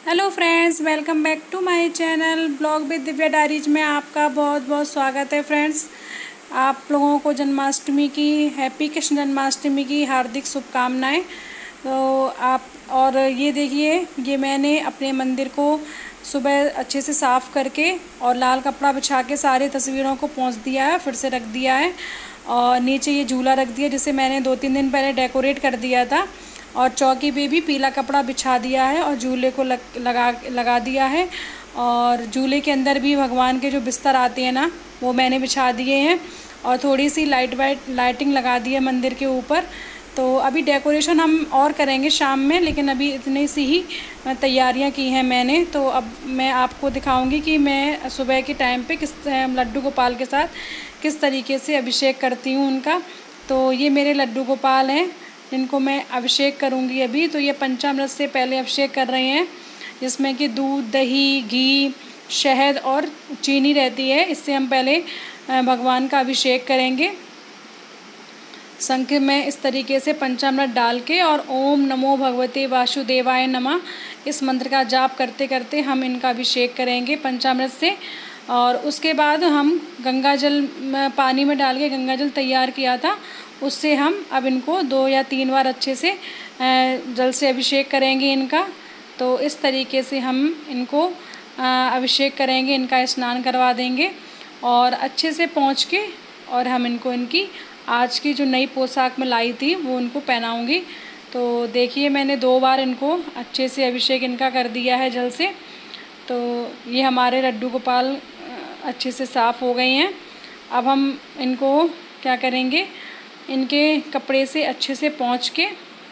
Hello friends, welcome back to my channel blog with Divya diaries में आपका बहुत बहुत स्वागत है। फ्रेंड्स, आप लोगों को जन्माष्टमी की हैप्पी कृष्ण जन्माष्टमी की हार्दिक शुभकामनाएं। तो आप और ये देखिए, ये मैंने अपने मंदिर को सुबह अच्छे से साफ़ करके और लाल कपड़ा बिछा के सारी तस्वीरों को पोंछ दिया है, फिर से रख दिया है। और नीचे ये झूला रख दिया जिसे मैंने 2-3 दिन पहले डेकोरेट कर दिया था। और चौकी पे भी पीला कपड़ा बिछा दिया है और झूले को लगा दिया है। और झूले के अंदर भी भगवान के जो बिस्तर आते हैं ना, वो मैंने बिछा दिए हैं। और थोड़ी सी लाइटिंग लगा दी है मंदिर के ऊपर। तो अभी डेकोरेशन हम और करेंगे शाम में, लेकिन अभी इतनी सी ही तैयारियां की हैं मैंने। तो अब मैं आपको दिखाऊंगी कि मैं सुबह के टाइम पे किस लड्डू गोपाल के साथ किस तरीके से अभिषेक करती हूँ उनका। तो ये मेरे लड्डू गोपाल हैं जिनको मैं अभिषेक करूंगी अभी। तो ये पंचामृत से पहले अभिषेक कर रहे हैं, जिसमें कि दूध, दही, घी, शहद और चीनी रहती है। इससे हम पहले भगवान का अभिषेक करेंगे। शंख में इस तरीके से पंचामृत डाल के और ओम नमो भगवते वासुदेवाय नमः इस मंत्र का जाप करते करते हम इनका अभिषेक करेंगे पंचामृत से। और उसके बाद हम गंगा जल पानी में डाल के गंगा जल तैयार किया था, उससे हम अब इनको 2 या 3 बार अच्छे से जल से अभिषेक करेंगे इनका। तो इस तरीके से हम इनको अभिषेक करेंगे, इनका स्नान करवा देंगे और अच्छे से पोंछ के और हम इनको इनकी आज की जो नई पोशाक में लाई थी वो उनको पहनाऊँगी। तो देखिए, मैंने 2 बार इनको अच्छे से अभिषेक इनका कर दिया है जल से। तो ये हमारे लड्डू गोपाल अच्छे से साफ़ हो गए हैं। अब हम इनको क्या करेंगे, इनके कपड़े से अच्छे से पोंछ के,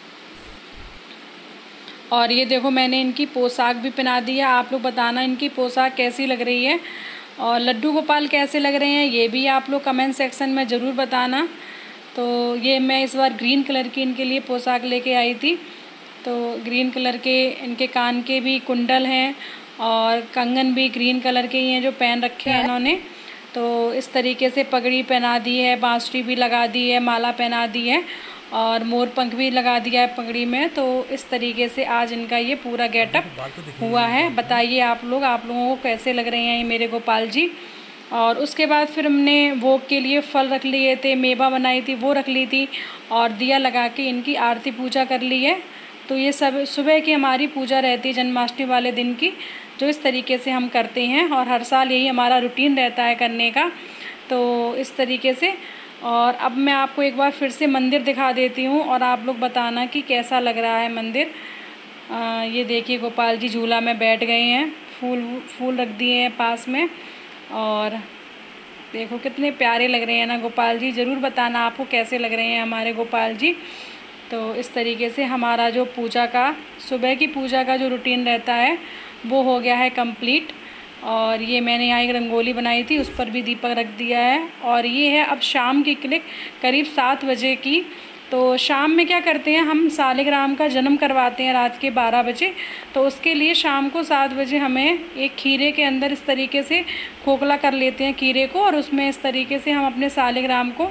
और ये देखो मैंने इनकी पोशाक भी पहना दी है। आप लोग बताना इनकी पोशाक कैसी लग रही है और लड्डू गोपाल कैसे लग रहे हैं, ये भी आप लोग कमेंट सेक्शन में ज़रूर बताना। तो ये मैं इस बार ग्रीन कलर की इनके लिए पोशाक लेके आई थी। तो ग्रीन कलर के इनके कान के भी कुंडल हैं और कंगन भी ग्रीन कलर के ही हैं जो पहन रखे हैं इन्होंने। तो इस तरीके से पगड़ी पहना दी है, बांसुरी भी लगा दी है, माला पहना दी है और मोर पंख भी लगा दिया है पगड़ी में। तो इस तरीके से आज इनका ये पूरा गेटअप हुआ है। बताइए आप लोगों को कैसे लग रहे हैं ये मेरे गोपाल जी। और उसके बाद फिर हमने भोग के लिए फल रख लिए थे, मेवा बनाई थी वो रख ली थी और दिया लगा के इनकी आरती पूजा कर ली है। तो ये सब सुबह की हमारी पूजा रहती है जन्माष्टमी वाले दिन की, जो इस तरीके से हम करते हैं और हर साल यही हमारा रूटीन रहता है करने का। तो इस तरीके से, और अब मैं आपको एक बार फिर से मंदिर दिखा देती हूँ और आप लोग बताना कि कैसा लग रहा है मंदिर। ये देखिए, गोपाल जी झूला में बैठ गए हैं, फूल रख दिए हैं पास में। और देखो कितने प्यारे लग रहे हैं ना गोपाल जी। ज़रूर बताना आपको कैसे लग रहे हैं हमारे गोपाल जी। तो इस तरीके से हमारा जो पूजा का, सुबह की पूजा का जो रूटीन रहता है वो हो गया है कंप्लीट। और ये मैंने यहाँ एक रंगोली बनाई थी, उस पर भी दीपक रख दिया है। और ये है अब शाम की क्लिक करीब 7 बजे की। तो शाम में क्या करते हैं, हम सालिग्राम का जन्म करवाते हैं रात के 12 बजे। तो उसके लिए शाम को 7 बजे हमें एक खीरे के अंदर इस तरीके से खोखला कर लेते हैं खीरे को, और उसमें इस तरीके से हम अपने सालिग्राम को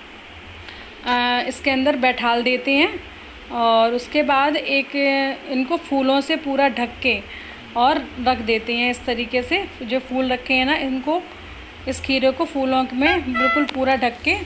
इसके अंदर बैठाल देते हैं। और उसके बाद एक इनको फूलों से पूरा ढक के और रख देते हैं इस तरीके से। जो फूल रखे हैं ना, इनको, इस खीरे को फूलों में बिल्कुल पूरा ढक के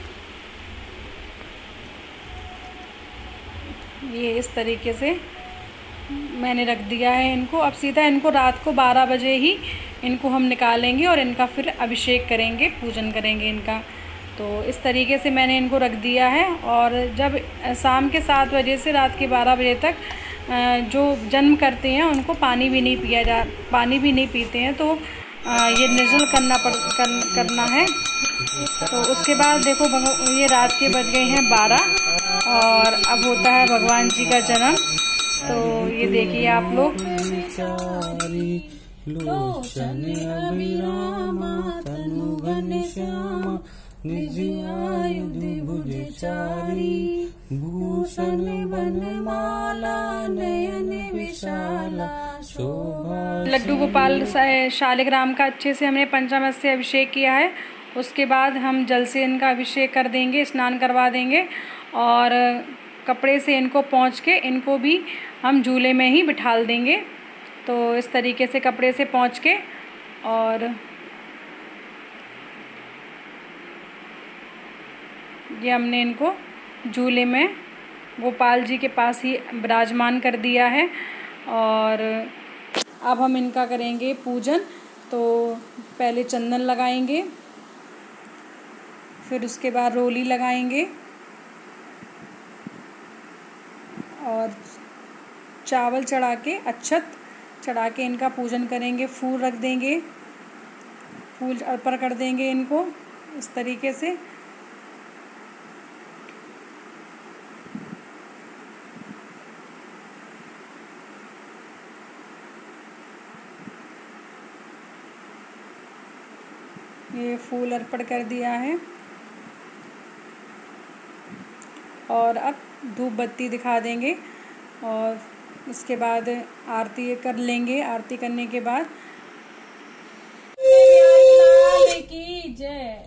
ये इस तरीके से मैंने रख दिया है इनको। अब सीधा इनको रात को 12 बजे ही इनको हम निकालेंगे और इनका फिर अभिषेक करेंगे, पूजन करेंगे इनका। तो इस तरीके से मैंने इनको रख दिया है। और जब शाम के 7 बजे से रात के 12 बजे तक जो जन्म करते हैं उनको पानी भी नहीं पीते हैं। तो ये निर्जल करना है। तो उसके बाद देखो, ये रात के बज गए हैं 12 और अब होता है भगवान जी का जन्म। तो ये देखिए आप लोग, भूषण बनमाला नयन विशाला शोभा। लड्डू गोपाल शालिग्राम का अच्छे से हमने पंचामृत से अभिषेक किया है। उसके बाद हम जल से इनका अभिषेक कर देंगे, स्नान करवा देंगे और कपड़े से इनको पोंछ के इनको भी हम झूले में ही बिठाल देंगे। तो इस तरीके से कपड़े से पोंछ के और ये हमने इनको झूले में गोपाल जी के पास ही विराजमान कर दिया है। और अब हम इनका करेंगे पूजन। तो पहले चंदन लगाएंगे, फिर उसके बाद रोली लगाएंगे और चावल चढ़ा के, अक्षत चढ़ा के इनका पूजन करेंगे। फूल रख देंगे, फूल अर्पण कर देंगे इनको इस तरीके से। ये फूल अर्पण कर दिया है और अब धूप बत्ती दिखा देंगे और इसके बाद आरती कर लेंगे। आरती करने के बाद की जय।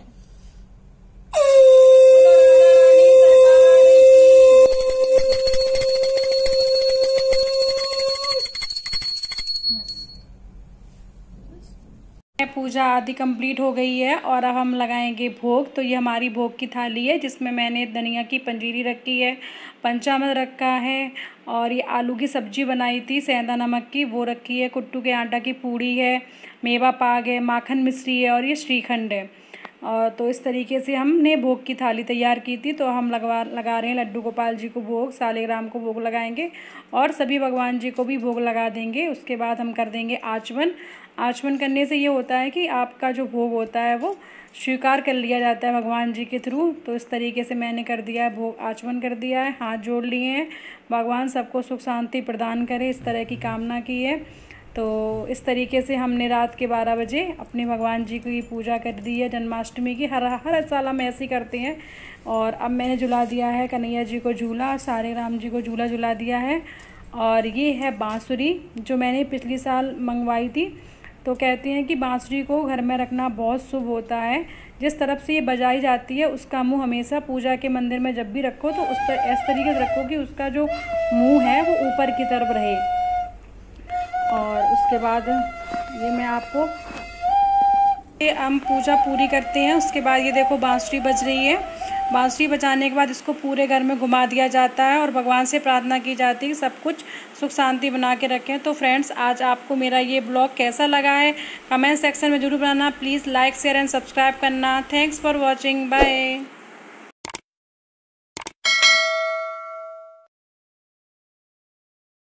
पूजा आदि कंप्लीट हो गई है और अब हम लगाएंगे भोग। तो ये हमारी भोग की थाली है जिसमें मैंने धनिया की पंजीरी रखी है, पंचामृत रखा है और ये आलू की सब्जी बनाई थी सेंधा नमक की, वो रखी है। कुट्टू के आटा की पूड़ी है, मेवा पाक है, माखन मिश्री है और ये श्रीखंड है। और तो इस तरीके से हमने भोग की थाली तैयार की थी। तो हम लगा रहे हैं लड्डू गोपाल जी को भोग, सालिग्राम को भोग लगाएंगे और सभी भगवान जी को भी भोग लगा देंगे। उसके बाद हम कर देंगे आचमन। आचमन करने से ये होता है कि आपका जो भोग होता है वो स्वीकार कर लिया जाता है भगवान जी के थ्रू। तो इस तरीके से मैंने कर दिया है भोग, आचमन कर दिया है, हाथ जोड़ लिए हैं। भगवान सबको सुख शांति प्रदान करे, इस तरह की कामना की है। तो इस तरीके से हमने रात के 12 बजे अपने भगवान जी की पूजा कर दी है जन्माष्टमी की। हर साल हम ऐसे ही करते हैं। और अब मैंने झुला दिया है कन्हैया जी को झूला, सालिग्राम जी को झूला झुला दिया है। और ये है बांसुरी जो मैंने पिछली साल मंगवाई थी। तो कहते हैं कि बांसुरी को घर में रखना बहुत शुभ होता है। जिस तरफ से ये बजाई जाती है उसका मुंह हमेशा पूजा के मंदिर में जब भी रखो तो इस तरीके से रखो कि उसका जो मुंह है वो ऊपर की तरफ रहे। और उसके बाद ये मैं आपको हम पूजा पूरी करते हैं। उसके बाद ये देखो बांसुरी बज रही है। बांसुरी बजाने के बाद इसको पूरे घर में घुमा दिया जाता है और भगवान से प्रार्थना की जाती है कि सब कुछ सुख शांति बना के रखें। तो फ्रेंड्स, आज आपको मेरा ये ब्लॉग कैसा लगा है कमेंट सेक्शन में ज़रूर बताना। Please like share and subscribe करना। Thanks for watching, bye.